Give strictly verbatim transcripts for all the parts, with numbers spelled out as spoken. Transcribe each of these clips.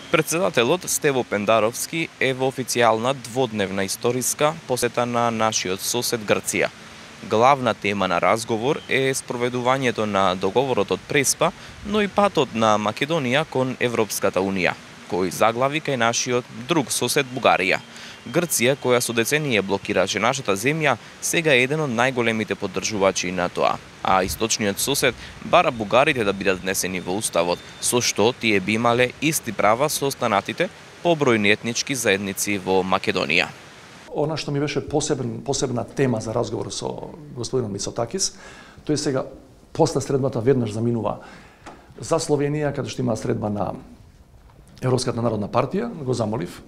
Председателот Стево Пендаровски е во официјална дводневна историска посета на нашиот сосед Грција. Главна тема на разговор е спроведувањето на договорот од Преспа, но и патот на Македонија кон Европската Унија, кој заглави кај нашиот друг сосед Бугарија. Грција, која со децении блокираше нашата земја, сега е еден од најголемите поддржувачи на тоа. А источниот сосед бара бугарите да бидат внесени во уставот, со што тие би имале исти права со останатите побројни етнички заедници во Македонија. Она што ми беше посебен, посебна тема за разговор со господинот Мицотакис, тој сега после средбата веднаш заминува за Словенија, каде што има средба на Европската народна партија, го замолив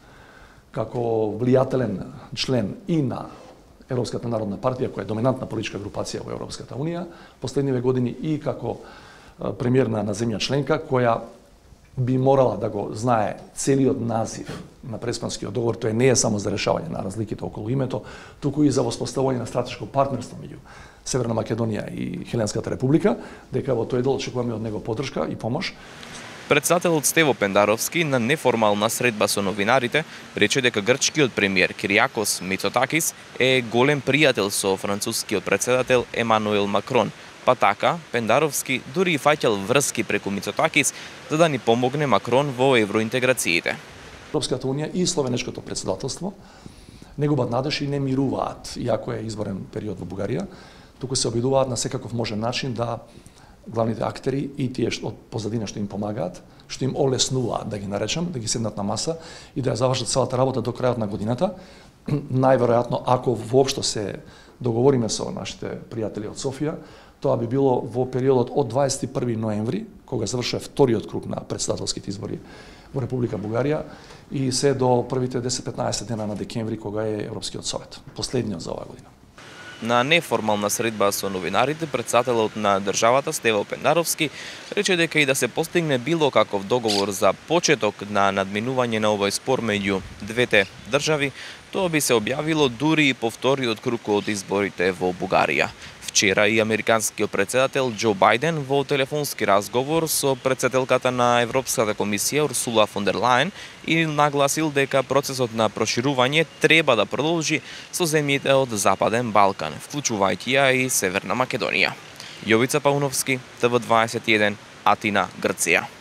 како влијателен член и на Европската народна партија, која е доминантна политичка групација во Европската Унија, последниве години и како премиер на, на земја членка, која би морала да го знае целиот назив на Преспанскиот договор. Тоа не е само за решавање на разликите околу името, туку и за воспоставување на стратешко партнерство меѓу Северна Македонија и Хеленската република, дека во тој дел очекуваме од него поддршка и помош. Председателот Стево Пендаровски на неформална средба со новинарите рече дека грчкиот премиер Кириакос Мицотакис е голем пријател со францускиот председател Емануел Макрон. Па така, Пендаровски дури и фаќал врски преку Мицотакис за да ни помогне Макрон во евроинтеграциите. Европската Унија и словенечкото председателство не губат надеж и не мируваат, иако е изборен период во Бугарија, туку се обидуваат на секаков можен начин да главните актери и тие од позадина што им помагаат, што им олеснуваат, да ги наречам, да ги седнат на маса и да ја завршат целата работа до крајот на годината. Најверојатно, ако воопшто се договориме со нашите пријатели од Софија, тоа би било во периодот од дваесет и први ноември, кога завршува вториот круг на председателските избори во Република Бугарија, и се до првите десет-петнаесет дена на декември, кога е Европскиот совет, последниот за оваа година. На неформална средба со новинарите, председателот на државата Стево Пендаровски рече дека и да се постигне било каков договор за почеток на надминување на овој спор меѓу двете држави, тоа би се објавило дури и по вториот круг од изборите во Бугарија. Вчера и американскиот председател Џо Бајден во телефонски разговор со председателката на Европската комисија Урсула фон дер Лајен и нагласил дека процесот на проширување треба да продолжи со земјите од Западен Балкан, вклучувајќи ја и Северна Македонија. Јовица Пауновски, Т В дваесет и еден, Атина, Грција.